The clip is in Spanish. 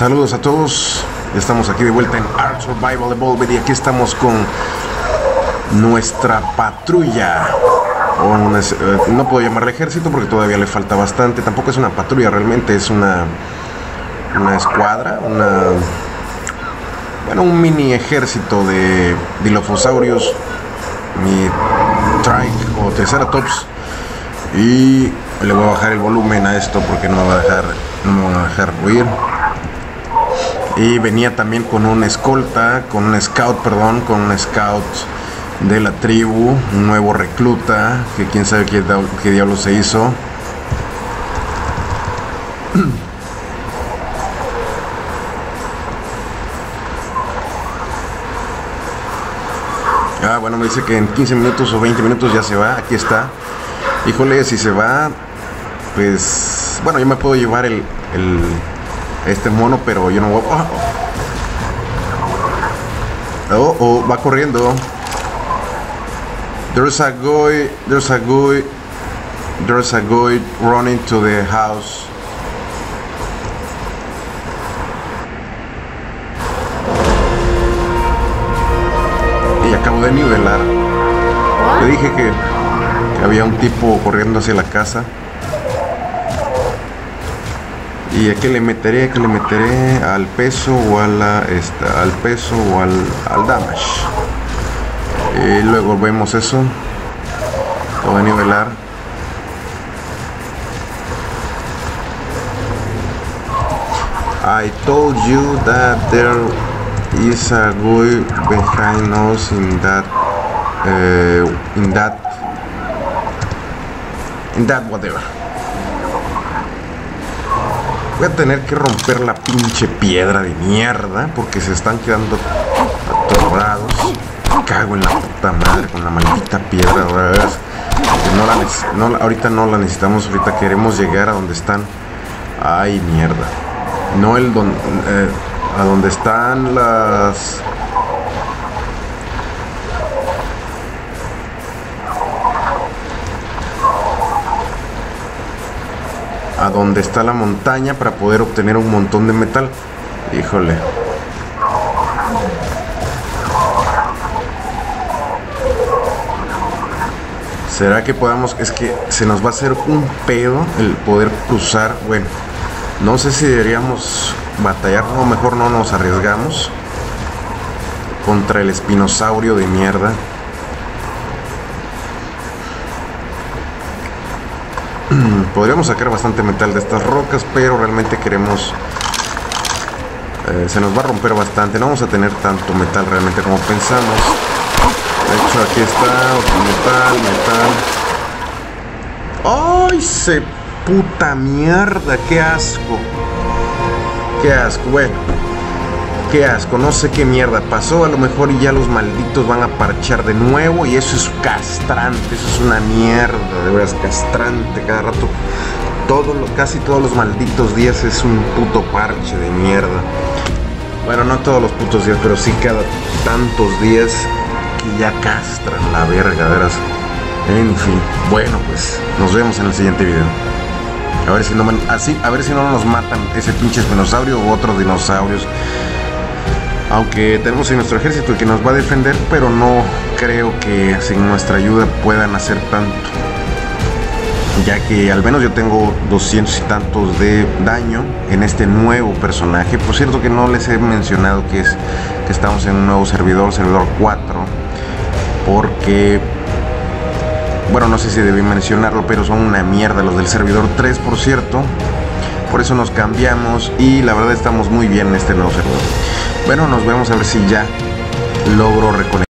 Saludos a todos, estamos aquí de vuelta en Ark Survival Evolved y aquí estamos con nuestra patrulla. No puedo llamarle ejército porque todavía le falta bastante, tampoco es una patrulla realmente, es una escuadra, un mini ejército de Dilophosaurus, mi Trike o Triceratops, y le voy a bajar el volumen a esto porque no me van a dejar huir. Y venía también con un escolta, con un scout de la tribu, un nuevo recluta, que quién sabe qué diablo se hizo. Bueno, me dice que en 15 minutos o 20 minutos ya se va, aquí está. Híjole, si se va, pues, bueno, yo me puedo llevar este mono, pero yo no voy a... va corriendo. There's a guy running to the house. Y acabo de nivelar. Le dije que había un tipo corriendo hacia la casa. ¿Y a qué le meteré? ¿Al peso o al peso o al damage? Y luego vemos eso. Acabo de nivelar. I told you that there is a guy behind us in that whatever. Voy a tener que romper la pinche piedra de mierda porque se están quedando atorados. Me cago en la puta madre con la maldita piedra. Ahorita no la necesitamos, ahorita queremos llegar a donde están. Ay, mierda. No a donde están las... a donde está la montaña para poder obtener un montón de metal. Híjole. ¿Será que podamos? Es que se nos va a hacer un pedo el poder cruzar. Bueno, no sé si deberíamos batallar o mejor no nos arriesgamos contra el espinosaurio de mierda. Podríamos sacar bastante metal de estas rocas, pero realmente queremos... se nos va a romper bastante. No vamos a tener tanto metal realmente como pensamos. De hecho, aquí está otro metal. ¡Ay, se puta mierda! ¡Qué asco! ¡Qué asco! Bueno, qué asco. No sé qué mierda pasó. A lo mejor y ya los malditos van a parchar de nuevo. Y eso es castrante. Eso es una mierda. De veras, castrante. Cada rato. Casi todos los malditos días es un puto parche de mierda. Bueno, no todos los putos días, pero sí cada tantos días que ya castran la verga, de veras. En fin, bueno, pues nos vemos en el siguiente video. A ver si no nos matan ese pinche espinosaurio u otros dinosaurios. Aunque tenemos en nuestro ejército que nos va a defender, pero no creo que sin nuestra ayuda puedan hacer tanto, ya que al menos yo tengo 200 y tantos de daño en este nuevo personaje. Por cierto que no les he mencionado que estamos en un nuevo servidor 4, porque, bueno, no sé si debí mencionarlo, pero son una mierda los del servidor 3, por cierto. Por eso nos cambiamos y la verdad estamos muy bien en este nuevo servidor. Bueno, nos vemos a ver si ya logro reconectar.